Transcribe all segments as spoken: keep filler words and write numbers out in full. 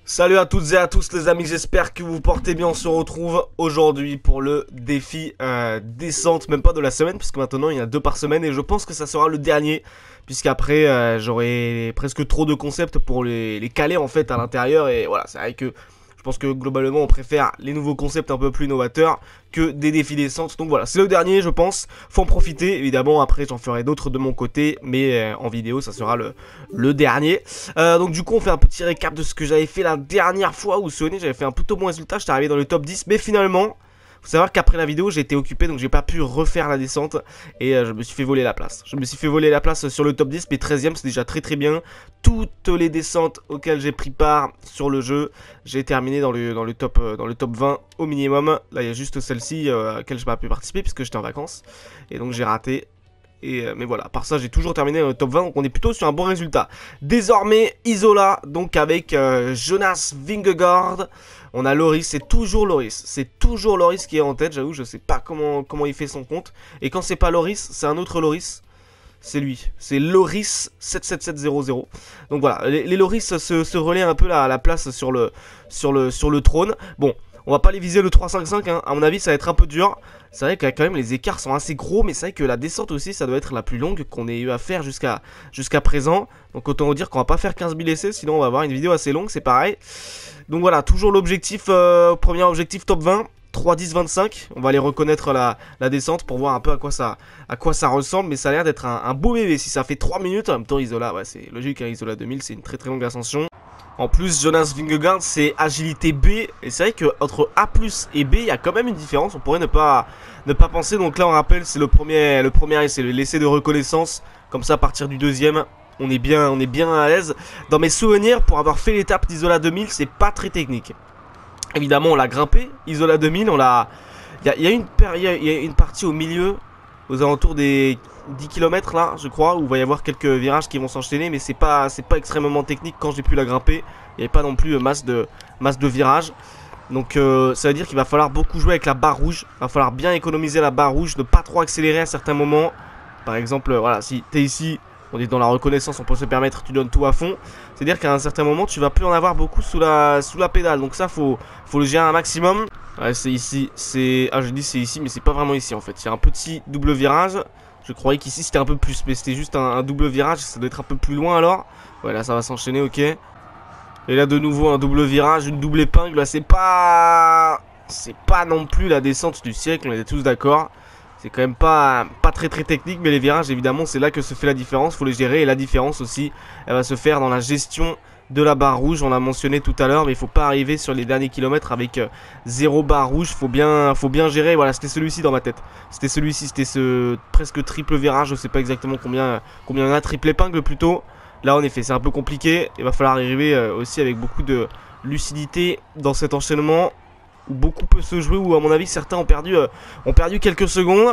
Salut à toutes et à tous les amis, j'espère que vous vous portez bien. On se retrouve aujourd'hui pour le défi euh, descente, même pas de la semaine, puisque maintenant il y en a deux par semaine et je pense que ça sera le dernier, puisqu'après euh, j'aurai presque trop de concepts pour les, les caler en fait à l'intérieur. Et voilà, c'est vrai que je pense que globalement on préfère les nouveaux concepts un peu plus novateurs que des défis descente. Donc voilà, c'est le dernier je pense, faut en profiter. Évidemment après j'en ferai d'autres de mon côté, mais euh, en vidéo ça sera le, le dernier. euh, Donc du coup on fait un petit récap de ce que j'avais fait la dernière fois. Où vous vous souvenez, j'avais fait un plutôt bon résultat, j'étais arrivé dans le top dix. Mais finalement, faut savoir qu'après la vidéo j'ai été occupé, donc j'ai pas pu refaire la descente. Et euh, je me suis fait voler la place. Je me suis fait voler la place sur le top dix, mais treizième c'est déjà très très bien. Toutes les descentes auxquelles j'ai pris part sur le jeu, j'ai terminé dans le, dans, le top, euh, dans le top vingt au minimum. Là il y a juste celle-ci euh, à laquelle je n'ai pas pu participer puisque j'étais en vacances. Et donc j'ai raté. Et, euh, mais voilà, par ça j'ai toujours terminé dans le top vingt, donc on est plutôt sur un bon résultat. Désormais Isola, donc avec euh, Jonas Vingegaard. On a Loris, c'est toujours Loris, c'est toujours Loris qui est en tête, j'avoue, je sais pas comment, comment il fait son compte. Et quand c'est pas Loris, c'est un autre Loris, c'est lui, c'est Loris sept sept sept zéro zéro. Donc voilà, les, les Loris se, se relaient un peu la, la place sur le, sur, le, sur le trône. Bon, on va pas les viser le trois cinq cinq, hein. À mon avis ça va être un peu dur. C'est vrai que quand même les écarts sont assez gros, mais c'est vrai que la descente aussi ça doit être la plus longue qu'on ait eu à faire jusqu'à jusqu'à présent. Donc autant vous dire qu'on va pas faire quinze mille essais, sinon on va avoir une vidéo assez longue, c'est pareil. Donc voilà, toujours l'objectif, euh, premier objectif top vingt, trois dix vingt-cinq. On va aller reconnaître la, la descente pour voir un peu à quoi ça, à quoi ça ressemble. Mais ça a l'air d'être un, un beau bébé. Si ça fait trois minutes, en même temps Isola, ouais, c'est logique, hein, Isola deux mille c'est une très très longue ascension. En plus Jonas Vingegaard c'est agilité B. Et c'est vrai qu'entre A plus et B il y a quand même une différence. On pourrait ne pas, ne pas penser. Donc là on rappelle c'est le premier, le premier essai, l'essai de reconnaissance. Comme ça à partir du deuxième on est bien, on est bien à l'aise. Dans mes souvenirs, pour avoir fait l'étape d'Isola deux mille, c'est pas très technique. Évidemment, on l'a grimpé, Isola deux mille, on l'a... Il y, y, y a une partie au milieu, aux alentours des dix kilomètres là, je crois, où il va y avoir quelques virages qui vont s'enchaîner, mais c'est pas, c'est pas extrêmement technique quand j'ai pu la grimper. Il n'y avait pas non plus masse de, masse de virages. Donc euh, ça veut dire qu'il va falloir beaucoup jouer avec la barre rouge. Il va falloir bien économiser la barre rouge, ne pas trop accélérer à certains moments. Par exemple, voilà, si tu es ici... On est dans la reconnaissance, on peut se permettre, tu donnes tout à fond. C'est-à-dire qu'à un certain moment, tu vas plus en avoir beaucoup sous la, sous la pédale. Donc ça, faut, faut le gérer un maximum. Ouais, c'est ici, c'est... Ah, je dis c'est ici, mais c'est pas vraiment ici en fait. Il y a un petit double virage. Je croyais qu'ici c'était un peu plus, mais c'était juste un, un double virage. Ça doit être un peu plus loin alors. Ouais, là, ça va s'enchaîner, ok. Et là, de nouveau, un double virage, une double épingle. Là, c'est pas... C'est pas non plus la descente du siècle, on est tous d'accord. C'est quand même pas, pas très très technique, mais les virages évidemment c'est là que se fait la différence, faut les gérer. Et la différence aussi elle va se faire dans la gestion de la barre rouge. On l'a mentionné tout à l'heure, mais il faut pas arriver sur les derniers kilomètres avec euh, zéro barre rouge. Faut bien, faut bien gérer. Voilà, c'était celui-ci dans ma tête. C'était celui-ci, c'était ce presque triple virage. Je sais pas exactement combien, combien il y en a, triple épingle plutôt. Là en effet c'est un peu compliqué. Il va falloir arriver euh, aussi avec beaucoup de lucidité dans cet enchaînement. Où beaucoup peut se jouer, où à mon avis certains ont perdu, euh, ont perdu quelques secondes.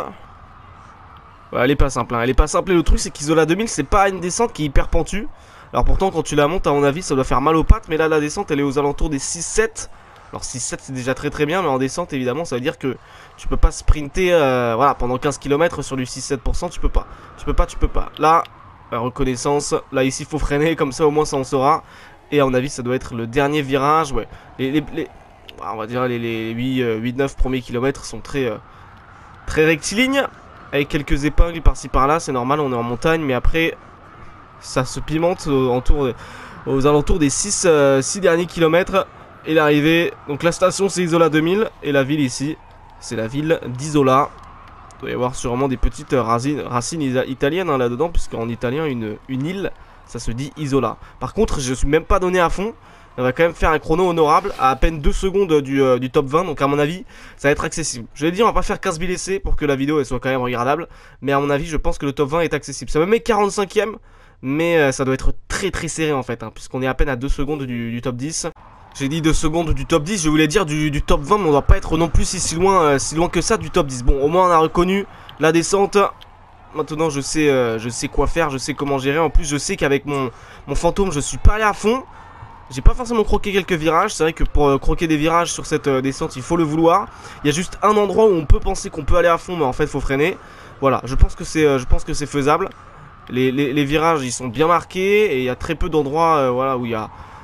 Ouais, elle est pas simple, hein. Elle est pas simple. Et le truc c'est qu'Isola deux mille c'est pas une descente qui est hyper pentue. Alors pourtant quand tu la montes à mon avis ça doit faire mal aux pattes. Mais là la descente elle est aux alentours des six sept. Alors six sept c'est déjà très très bien, mais en descente évidemment ça veut dire que tu peux pas sprinter euh, voilà, pendant quinze kilomètres sur du six sept pour cent. Tu peux pas, tu peux pas, tu peux pas. Là, la reconnaissance, là ici il faut freiner, comme ça au moins ça on saura. Et à mon avis ça doit être le dernier virage. Ouais, les... les, les... on va dire les, les huit neuf premiers kilomètres sont très, euh, très rectilignes. Avec quelques épingles par-ci par-là, c'est normal, on est en montagne. Mais après, ça se pimente aux, autour, aux alentours des six, euh, six derniers kilomètres. Et l'arrivée, donc la station c'est Isola deux mille. Et la ville ici, c'est la ville d'Isola. Il doit y avoir sûrement des petites racines, racines italiennes hein, là-dedans. Puisqu'en italien, une, une île, ça se dit Isola. Par contre, je ne suis même pas donné à fond. On va quand même faire un chrono honorable à à peine deux secondes du, euh, du top vingt. Donc à mon avis ça va être accessible. Je vais dire on va pas faire quinze mille essais pour que la vidéo elle soit quand même regardable. Mais à mon avis je pense que le top vingt est accessible. Ça me met quarante-cinquième. Mais euh, ça doit être très très serré en fait hein, puisqu'on est à peine à deux secondes du, du top dix. J'ai dit deux secondes du top dix. Je voulais dire du, du top vingt. Mais on doit pas être non plus si, si, loin, euh, si loin que ça du top dix. Bon au moins on a reconnu la descente. Maintenant je sais, euh, je sais quoi faire. Je sais comment gérer. En plus je sais qu'avec mon, mon fantôme je suis pas allé à fond. J'ai pas forcément croqué quelques virages. C'est vrai que pour euh, croquer des virages sur cette euh, descente il faut le vouloir. Il y a juste un endroit où on peut penser qu'on peut aller à fond, mais en fait il faut freiner. Voilà, je pense que c'est euh, je pense que c'est faisable. Les, les, les virages ils sont bien marqués. Et il y a très peu d'endroits euh, voilà, où il y a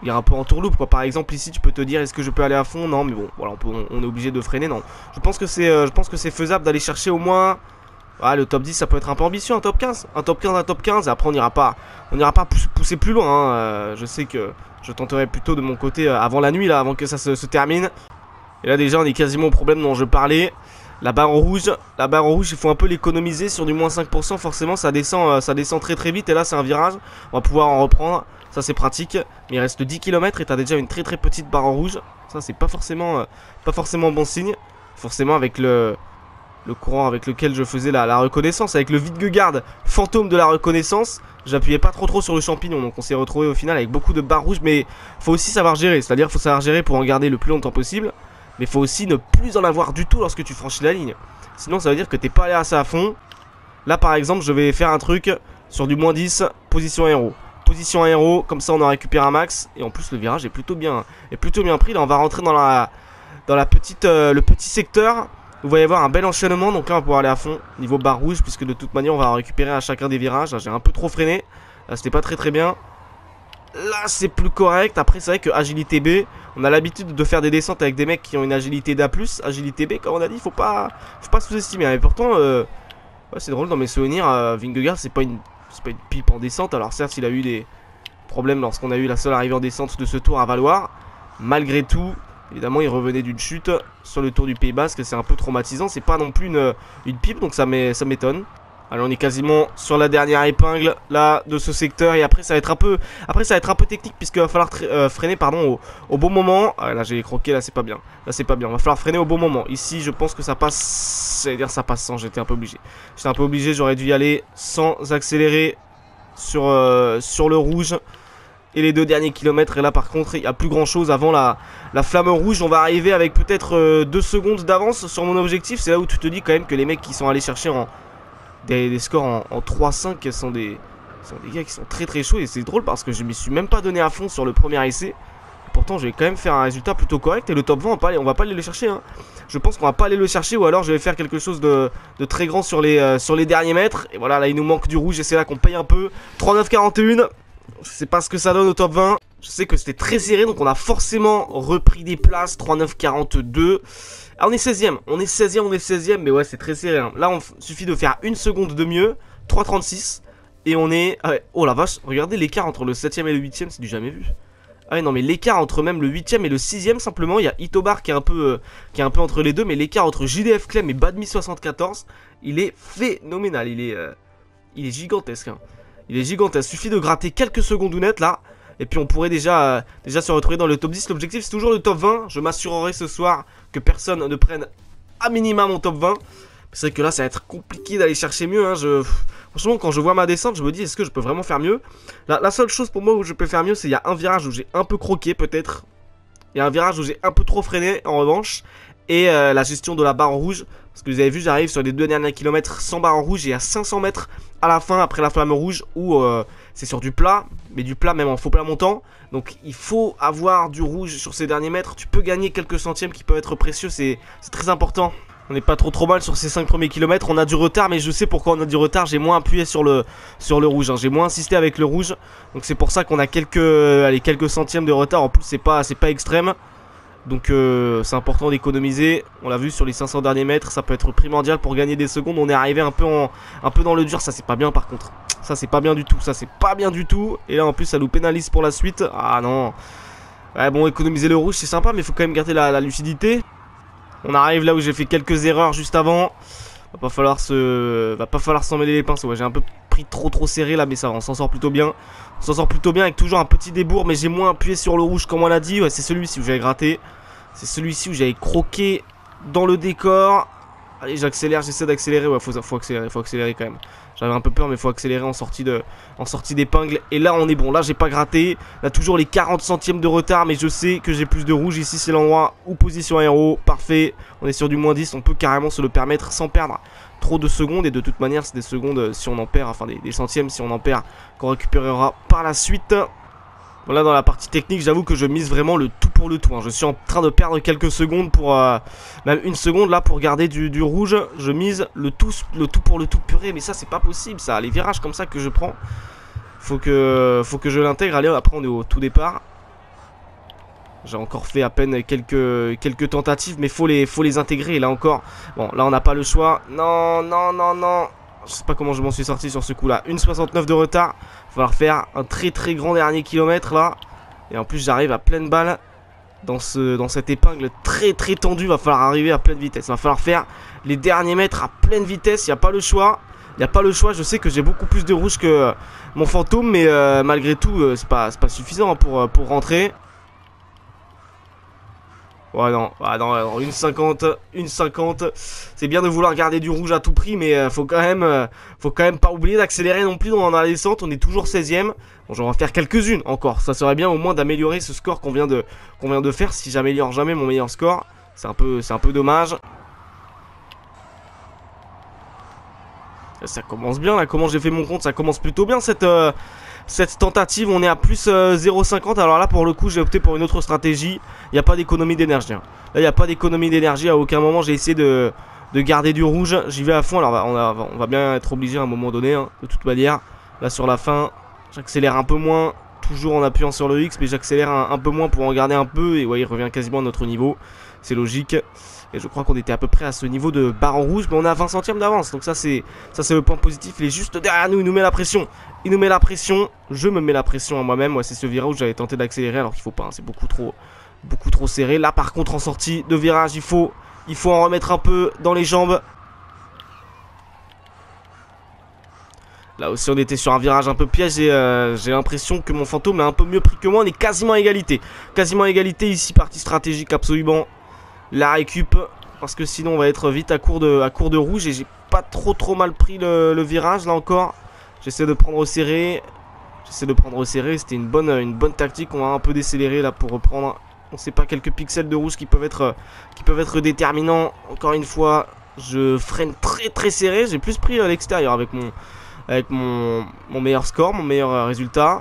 il est un peu en tourloupe quoi. Par exemple ici tu peux te dire est-ce que je peux aller à fond? Non mais bon voilà on, peut, on, on est obligé de freiner. Non je pense que c'est euh, je pense que c'est faisable d'aller chercher au moins ah, le top dix. Ça peut être un peu ambitieux, un top quinze. Un top quinze, un top quinze et après on n'ira pas on n'ira pas pousser plus loin hein. euh, Je sais que je tenterai plutôt de mon côté euh, avant la nuit là, avant que ça se, se termine. Et là déjà on est quasiment au problème dont je parlais. La barre en rouge, la barre en rouge il faut un peu l'économiser sur du moins cinq pour cent. Forcément ça descend, euh, ça descend très très vite. Et là c'est un virage, on va pouvoir en reprendre. Ça c'est pratique, mais il reste dix kilomètres et t'as déjà une très très petite barre en rouge. Ça c'est pas forcément euh, pas forcément bon signe. Forcément avec le, le courant avec lequel je faisais la, la reconnaissance, avec le Vingegaard fantôme de la reconnaissance, j'appuyais pas trop trop sur le champignon. Donc on s'est retrouvé au final avec beaucoup de barres rouges. Mais faut aussi savoir gérer, c'est-à-dire faut savoir gérer pour en garder le plus longtemps possible. Mais faut aussi ne plus en avoir du tout lorsque tu franchis la ligne. Sinon ça veut dire que t'es pas allé assez à fond. Là par exemple je vais faire un truc sur du moins dix, position aéro. Position aéro, comme ça on en récupère un max. Et en plus le virage est plutôt bien, est plutôt bien pris. Là on va rentrer dans la, dans la petite, euh, le petit secteur. Vous voyez avoir un bel enchaînement. Donc là on va pouvoir aller à fond niveau barre rouge, puisque de toute manière on va en récupérer à chacun des virages. Là j'ai un peu trop freiné, là c'était pas très très bien. Là c'est plus correct. Après c'est vrai que agilité B, on a l'habitude de faire des descentes avec des mecs qui ont une agilité d'A plus. Agilité B comme on a dit, faut pas, faut pas sous-estimer. Mais pourtant euh, ouais, c'est drôle dans mes souvenirs, euh, Vingegaard c'est pas une C'est pas une pipe en descente. Alors certes il a eu des problèmes lorsqu'on a eu la seule arrivée en descente de ce tour à Valoir. Malgré tout, évidemment il revenait d'une chute sur le tour du Pays Basque. C'est un peu traumatisant. C'est pas non plus une, une pipe, donc ça m'étonne. Alors on est quasiment sur la dernière épingle là de ce secteur. Et après ça va être un peu Après ça va être un peu technique, puisqu'il va falloir euh, freiner pardon au, au bon moment. Ah, là j'ai croqué, là c'est pas bien. Là c'est pas bien, il va falloir freiner au bon moment. Ici je pense que ça passe. J'allais dire ça passe sans, j'étais un peu obligé. J'étais un peu obligé, j'aurais dû y aller sans accélérer sur, euh, sur le rouge. Et les deux derniers kilomètres. Et là par contre il n'y a plus grand chose avant la, la flamme rouge. On va arriver avec peut-être euh, deux secondes d'avance sur mon objectif. C'est là où tu te dis quand même que les mecs qui sont allés chercher en Des, des scores en, en trois cinq sont des, sont des gars qui sont très très chauds. Et c'est drôle parce que je m'y suis même pas donné à fond sur le premier essai. Et pourtant je vais quand même faire un résultat plutôt correct. Et le top vingt on va pas aller, on va pas aller le chercher hein. Je pense qu'on va pas aller le chercher. Ou alors je vais faire quelque chose de, de très grand sur les, euh, sur les derniers mètres. Et voilà là il nous manque du rouge. Et c'est là qu'on paye un peu. trente-neuf quarante et un. Je sais pas ce que ça donne au top vingt. Je sais que c'était très serré. Donc on a forcément repris des places. trente-neuf quarante-deux. Ah, on est seizième, on est seizième, on est seizième, mais ouais c'est très serré hein. Là on suffit de faire une seconde de mieux. Trois trente-six. Et on est ah ouais. Oh la vache, regardez l'écart entre le septième et le huitième, c'est du jamais vu. Ah ouais non mais l'écart entre même le huitième et le sixième simplement. Il y a Itobar qui est un peu euh, Qui est un peu entre les deux. Mais l'écart entre J D F Clem et Badmi soixante-quatorze, il est phénoménal. Il est euh, Il est gigantesque hein. Il est gigantesque, suffit de gratter quelques secondes ou net là. Et puis on pourrait déjà, euh, déjà se retrouver dans le top dix. L'objectif c'est toujours le top vingt. Je m'assurerai ce soir que personne ne prenne à minima mon top vingt. C'est vrai que là ça va être compliqué d'aller chercher mieux hein. je... Franchement quand je vois ma descente je me dis est-ce que je peux vraiment faire mieux. la, la seule chose pour moi où je peux faire mieux, c'est il y a un virage où j'ai un peu croqué peut-être. Il y a un virage où j'ai un peu trop freiné en revanche. Et euh, la gestion de la barre en rouge. Parce que vous avez vu j'arrive sur les deux derniers kilomètres sans barre en rouge. Et à cinq cents mètres à la fin après la flamme rouge où euh, c'est sur du plat. Mais du plat même en faux plat montant. Donc il faut avoir du rouge sur ces derniers mètres. Tu peux gagner quelques centièmes qui peuvent être précieux. C'est très important. On n'est pas trop trop mal sur ces cinq premiers kilomètres. On a du retard mais je sais pourquoi on a du retard. J'ai moins appuyé sur le, sur le rouge hein. J'ai moins insisté avec le rouge. Donc c'est pour ça qu'on a quelques, allez, quelques centièmes de retard. En plus c'est pas, c'est pas extrême. Donc euh, c'est important d'économiser. On l'a vu sur les cinq cents derniers mètres. Ça peut être primordial pour gagner des secondes. On est arrivé un peu, en, un peu dans le dur. Ça c'est pas bien par contre. Ça c'est pas bien du tout. Ça c'est pas bien du tout. Et là en plus ça nous pénalise pour la suite. Ah non. Ouais bon, économiser le rouge c'est sympa. Mais il faut quand même garder la, la lucidité. On arrive là où j'ai fait quelques erreurs juste avant. Va pas falloir se, va pas falloir s'en mêler les pinceaux. Ouais, j'ai un peu pris trop trop serré là. Mais ça va, on s'en sort plutôt bien. On s'en sort plutôt bien avec toujours un petit débours. Mais j'ai moins appuyé sur le rouge comme on l'a dit. Ouais, c'est celui-ci où j'avais gratté. C'est celui-ci où j'avais croqué dans le décor. Allez j'accélère, j'essaie d'accélérer. Ouais faut, faut accélérer, faut accélérer quand même. J'avais un peu peur mais faut accélérer en sortie de, en sortie d'épingle. Et là on est bon, là j'ai pas gratté. Là toujours les quarante centièmes de retard. Mais je sais que j'ai plus de rouge. Ici c'est l'endroit où position aéro. Parfait, on est sur du moins dix. On peut carrément se le permettre sans perdre trop de secondes. Et de toute manière c'est des secondes si on en perd. Enfin des, des centièmes si on en perd qu'on récupérera par la suite. Voilà dans la partie technique j'avoue que je mise vraiment le tout pour le tout hein. Je suis en train de perdre quelques secondes pour euh, même une seconde là pour garder du, du rouge. Je mise le tout, le tout pour le tout purée. Mais ça c'est pas possible ça. Les virages comme ça que je prends, Faut que, faut que je l'intègre. Allez après on est au tout départ. J'ai encore fait à peine quelques, quelques tentatives, mais faut les, faut les intégrer. Et là encore, bon, là on n'a pas le choix. Non, non, non, non. Je sais pas comment je m'en suis sorti sur ce coup-là. une soixante-neuf de retard. Il va falloir faire un très très grand dernier kilomètre là. Et en plus, j'arrive à pleine balle dans, ce, dans cette épingle très très tendue. Il va falloir arriver à pleine vitesse. Il va falloir faire les derniers mètres à pleine vitesse. Il n'y a pas le choix. Il n'y a pas le choix. Je sais que j'ai beaucoup plus de rouge que euh, mon fantôme. Mais euh, malgré tout, euh, c'est pas, c'est pas suffisant hein, pour, euh, pour rentrer. Ouais non, ouais, non, non, une cinquante, une cinquante. C'est bien de vouloir garder du rouge à tout prix, mais euh, faut quand même, euh, faut quand même pas oublier d'accélérer non plus dans la descente. On est toujours seizième. Bon, j'en vais faire quelques-unes encore. Ça serait bien au moins d'améliorer ce score qu'on vient de, qu'on vient de faire. Si j'améliore jamais mon meilleur score, c'est un peu, c'est un peu dommage. Ça commence bien là. Comment j'ai fait mon compte? Ça commence plutôt bien cette. Euh, Cette tentative, on est à plus euh, zéro virgule cinquante. Alors là, pour le coup, j'ai opté pour une autre stratégie. Il n'y a pas d'économie d'énergie. Hein. Là, il n'y a pas d'économie d'énergie. À aucun moment, j'ai essayé de, de garder du rouge. J'y vais à fond. Alors, on, a, on va bien être obligé à un moment donné. Hein, de toute manière, là, sur la fin, j'accélère un peu moins. Toujours en appuyant sur le X, mais j'accélère un, un peu moins pour en garder un peu. Et ouais, il revient quasiment à notre niveau. C'est logique. Et je crois qu'on était à peu près à ce niveau de barre en rouge. Mais on est à vingt centièmes d'avance. Donc ça c'est ça c'est le point positif. Il est juste derrière nous. Il nous met la pression. Il nous met la pression. Je me mets la pression à moi-même. Ouais, c'est ce virage où j'avais tenté d'accélérer. Alors qu'il faut pas. Hein, c'est beaucoup trop, beaucoup trop serré. Là par contre en sortie de virage, il faut, il faut en remettre un peu dans les jambes. Là aussi on était sur un virage un peu piège. Et euh, j'ai l'impression que mon fantôme est un peu mieux pris que moi. On est quasiment à égalité. Quasiment à égalité ici. Partie stratégique absolument. La récup, parce que sinon on va être vite à court de, à court de rouge. Et j'ai pas trop trop mal pris le, le virage là encore. J'essaie de prendre au serré. J'essaie de prendre au serré. C'était une bonne, une bonne tactique. On va un peu décélérer là pour reprendre. On sait pas, quelques pixels de rouge qui peuvent être, qui peuvent être déterminants. Encore une fois, je freine très très serré. J'ai plus pris à l'extérieur avec mon, avec mon, mon meilleur score, mon meilleur résultat.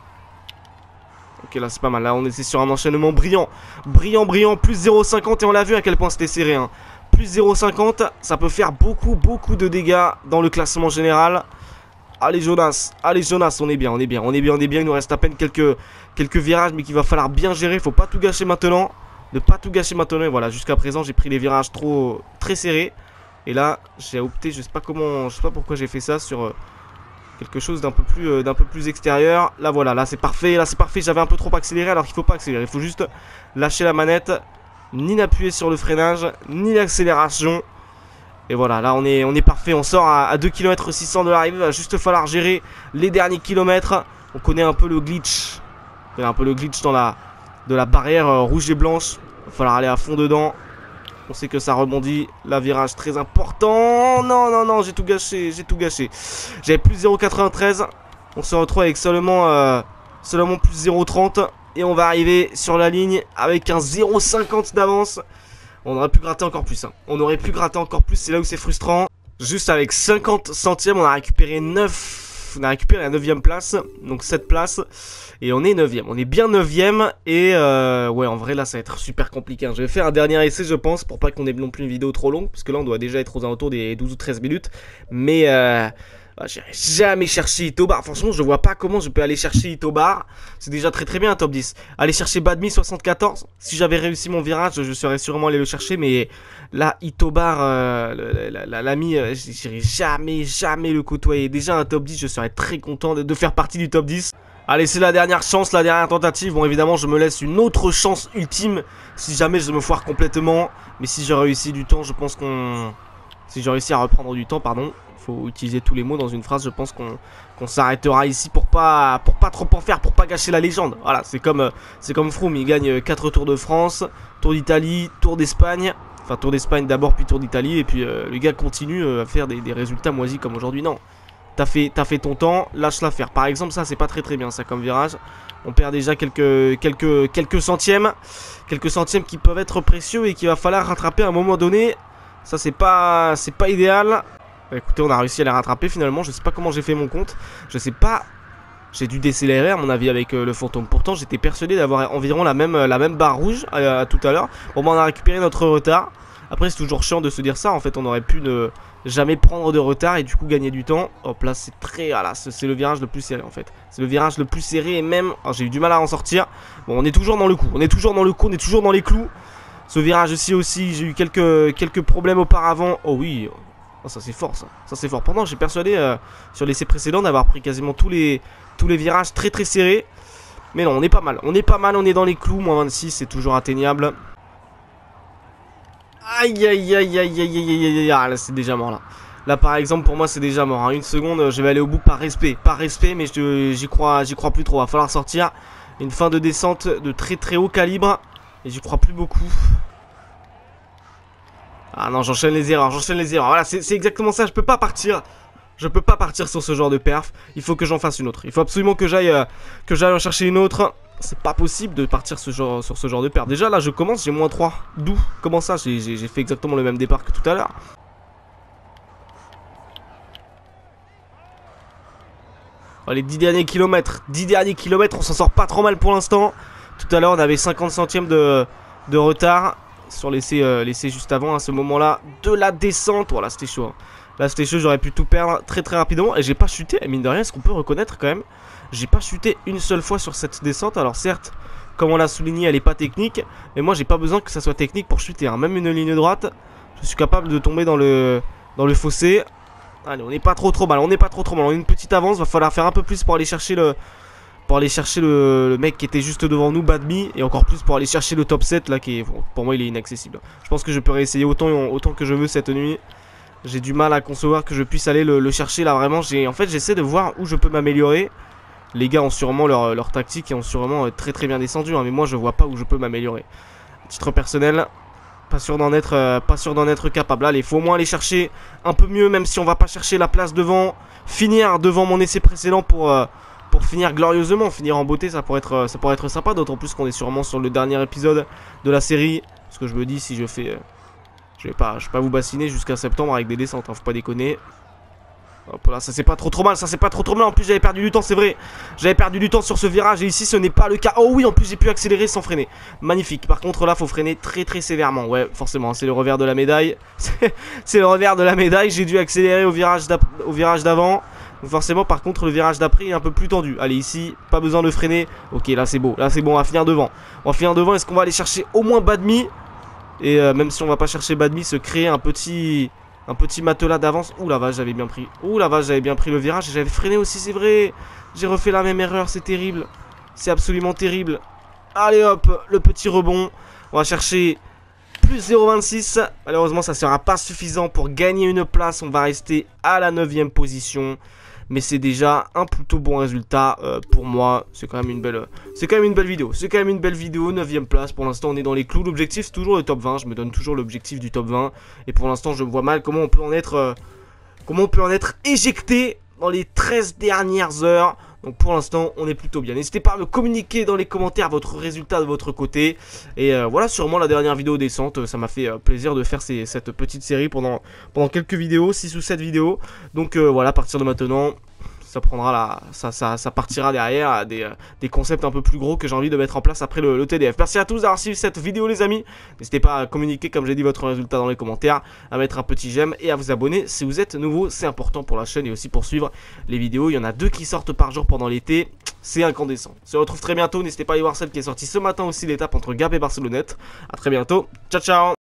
Ok, là c'est pas mal. Là on était sur un enchaînement brillant. Brillant, brillant. Plus zéro virgule cinquante. Et on l'a vu à quel point c'était serré. Hein. Plus zéro virgule cinquante. Ça peut faire beaucoup, beaucoup de dégâts dans le classement général. Allez Jonas. Allez Jonas. On est bien, on est bien. On est bien, on est bien. Il nous reste à peine quelques, quelques virages. Mais qu'il va falloir bien gérer. Faut pas tout gâcher maintenant. Ne pas tout gâcher maintenant. Et voilà, jusqu'à présent j'ai pris les virages trop, très serrés. Et là j'ai opté. Je sais pas comment. Je sais pas pourquoi j'ai fait ça sur. Euh, quelque chose d'un peu plus euh, d'un peu plus extérieur. Là voilà, là c'est parfait, là c'est parfait. J'avais un peu trop accéléré alors qu'il faut pas accélérer. Il faut juste lâcher la manette, ni n'appuyer sur le freinage, ni l'accélération. Et voilà, là on est on est parfait. On sort à, à deux kilomètres six cents de l'arrivée. Il va juste falloir gérer les derniers kilomètres. On connaît un peu le glitch. On connaît un peu le glitch dans la de la barrière euh, rouge et blanche. Il va falloir aller à fond dedans. On sait que ça rebondit. La virage très important. Non, non, non, j'ai tout gâché. J'ai tout gâché. J'avais plus zéro virgule quatre-vingt-treize. On se retrouve avec seulement, euh, seulement plus zéro virgule trente. Et on va arriver sur la ligne avec un zéro virgule cinquante d'avance. On aurait pu gratter encore plus. Hein. On aurait pu gratter encore plus. C'est là où c'est frustrant. Juste avec cinquante centièmes, on a récupéré neuf. On a récupéré la neuvième place. Donc sept places. Et on est neuvième, on est bien neuvième. Et euh, ouais, en vrai là ça va être super compliqué. Hein. Je vais faire un dernier essai je pense, pour pas qu'on ait non plus une vidéo trop longue. Parce que là on doit déjà être aux alentours des douze ou treize minutes. Mais euh, ah, j'irai jamais chercher Itobar. Franchement je vois pas comment je peux aller chercher Itobar. C'est déjà très très bien un top dix. Aller chercher Badmi soixante-quatorze. Si j'avais réussi mon virage je serais sûrement allé le chercher. Mais là Itobar, euh, l'ami, euh, j'irai jamais jamais le côtoyer. Déjà un top dix, je serais très content de, de faire partie du top dix. Allez, c'est la dernière chance, la dernière tentative. Bon, évidemment, je me laisse une autre chance ultime si jamais je me foire complètement. Mais si j'ai réussi du temps, je pense qu'on... Si j'ai réussi à reprendre du temps, pardon. Il faut utiliser tous les mots dans une phrase. Je pense qu'on qu'on s'arrêtera ici pour pas, pour pas trop en faire, pour pas gâcher la légende. Voilà, c'est comme, c'est comme Froome. Il gagne quatre Tours de France, Tour d'Italie, Tour d'Espagne. Enfin, Tour d'Espagne d'abord, puis Tour d'Italie. Et puis, euh, le gars continue euh, à faire des, des résultats moisis comme aujourd'hui. Non. T'as fait, t'as fait ton temps, lâche l'affaire. Par exemple, ça, c'est pas très très bien, ça, comme virage. On perd déjà quelques, quelques, quelques centièmes. Quelques centièmes qui peuvent être précieux et qu'il va falloir rattraper à un moment donné. Ça, c'est pas, c'est pas idéal. Bah, écoutez, on a réussi à les rattraper finalement. Je sais pas comment j'ai fait mon compte. Je sais pas. J'ai dû décélérer à mon avis avec euh, le fantôme. Pourtant, j'étais persuadé d'avoir environ la même, la même barre rouge à, à tout à l'heure. Bon, bah, on a récupéré notre retard. Après c'est toujours chiant de se dire ça, en fait on aurait pu ne jamais prendre de retard et du coup gagner du temps. Hop là c'est très, voilà, c'est le virage le plus serré en fait. C'est le virage le plus serré et même, j'ai eu du mal à en sortir. Bon on est toujours dans le coup, on est toujours dans le coup, on est toujours dans les clous. Ce virage-ci aussi, j'ai eu quelques, quelques problèmes auparavant. Oh oui, oh, ça c'est fort ça, ça c'est fort. Pendant j'ai persuadé euh, sur l'essai précédent d'avoir pris quasiment tous les, tous les virages très très serrés. Mais non, on est pas mal, on est pas mal, on est dans les clous, moins vingt-six, c'est toujours atteignable. Aïe aïe aïe aïe aïe aïe aïe aïe aïe, ah, là c'est déjà mort là. Là par exemple pour moi c'est déjà mort, hein. Une seconde je vais aller au bout par respect, par respect mais j'y crois, j'y crois plus trop, va falloir sortir. Une fin de descente de très très haut calibre et j'y crois plus beaucoup. Ah non j'enchaîne les erreurs, j'enchaîne les erreurs, voilà c'est exactement ça, je peux pas partir. Je peux pas partir sur ce genre de perf, il faut que j'en fasse une autre. Il faut absolument que j'aille euh, que j'aille en chercher une autre. C'est pas possible de partir ce genre, sur ce genre de perf. Déjà là je commence, j'ai moins trois. D'où? Comment ça? J'ai fait exactement le même départ que tout à l'heure. Oh, les dix derniers kilomètres. dix derniers kilomètres, on s'en sort pas trop mal pour l'instant. Tout à l'heure on avait cinquante centièmes de, de retard sur l'essai euh, juste avant à ce moment là de la descente. Voilà c'était chaud, hein. Là c'était chaud, j'aurais pu tout perdre très très rapidement. Et j'ai pas chuté, et mine de rien, ce qu'on peut reconnaître quand même, j'ai pas chuté une seule fois sur cette descente. Alors certes, comme on l'a souligné, elle est pas technique, mais moi j'ai pas besoin que ça soit technique pour chuter, hein. Même une ligne droite, je suis capable de tomber dans le, dans le fossé. Allez, on n'est pas trop trop mal, on n'est pas trop trop mal. On a une petite avance, va falloir faire un peu plus pour aller chercher le... Pour aller chercher le, le mec qui était juste devant nous, Badmi. Et encore plus pour aller chercher le top sept là qui est... Bon, pour moi il est inaccessible. Je pense que je peux réessayer autant, autant que je veux cette nuit. J'ai du mal à concevoir que je puisse aller le, le chercher là vraiment. En fait j'essaie de voir où je peux m'améliorer. Les gars ont sûrement leur, leur tactique et ont sûrement très très bien descendu, hein, mais moi je vois pas où je peux m'améliorer. Titre personnel, pas sûr d'en être, euh, pas sûr d'en être capable. Allez, il faut au moins aller chercher un peu mieux, même si on va pas chercher la place devant. Finir devant mon essai précédent pour, euh, pour finir glorieusement, finir en beauté, ça pourrait être, ça pourrait être sympa. D'autant plus qu'on est sûrement sur le dernier épisode de la série. Parce que je me dis si je fais... Euh, Je vais pas, je vais pas vous bassiner jusqu'à septembre avec des descentes, hein, faut pas déconner. Hop là, ça c'est pas trop trop mal, ça c'est pas trop trop mal. En plus j'avais perdu du temps, c'est vrai. J'avais perdu du temps sur ce virage et ici ce n'est pas le cas. Oh oui, en plus j'ai pu accélérer sans freiner. Magnifique. Par contre là faut freiner très très sévèrement. Ouais, forcément, c'est le revers de la médaille. C'est le revers de la médaille. J'ai dû accélérer au virage d'avant. Donc forcément par contre le virage d'après est un peu plus tendu. Allez ici, pas besoin de freiner. Ok, là c'est beau, là c'est bon, on va finir devant. On va finir devant, est-ce qu'on va aller chercher au moins Badmi? Et euh, même si on va pas chercher Badmi, se créer un petit un petit matelas d'avance. Ouh la vache, j'avais bien pris. Ouh la vache, j'avais bien pris le virage et j'avais freiné aussi, c'est vrai. J'ai refait la même erreur, c'est terrible. C'est absolument terrible. Allez hop, le petit rebond. On va chercher plus zéro virgule vingt-six. Malheureusement, ça sera pas suffisant pour gagner une place. On va rester à la neuvième position. Mais c'est déjà un plutôt bon résultat euh, pour moi. C'est quand même une belle, c'est quand même une belle vidéo. C'est quand même une belle vidéo. neuvième place. Pour l'instant, on est dans les clous. L'objectif, c'est toujours le top vingt. Je me donne toujours l'objectif du top vingt. Et pour l'instant, je vois mal comment on peut en être, euh, comment on peut en être éjecté dans les treize dernières heures. Donc pour l'instant on est plutôt bien. N'hésitez pas à me communiquer dans les commentaires votre résultat de votre côté. Et euh, voilà, sûrement la dernière vidéo descente. Ça m'a fait euh, plaisir de faire ces, cette petite série pendant, pendant quelques vidéos, six ou sept vidéos. Donc euh, voilà, à partir de maintenant ça prendra la, ça, ça, ça partira derrière à des, des concepts un peu plus gros que j'ai envie de mettre en place après le, le T D F. Merci à tous d'avoir suivi cette vidéo les amis. N'hésitez pas à communiquer comme j'ai dit votre résultat dans les commentaires, à mettre un petit j'aime et à vous abonner si vous êtes nouveau. C'est important pour la chaîne et aussi pour suivre les vidéos. Il y en a deux qui sortent par jour pendant l'été. C'est incandescent. On se retrouve très bientôt. N'hésitez pas à y voir celle qui est sortie ce matin aussi, l'étape entre Gap et Barcelonnette. A très bientôt. Ciao ciao.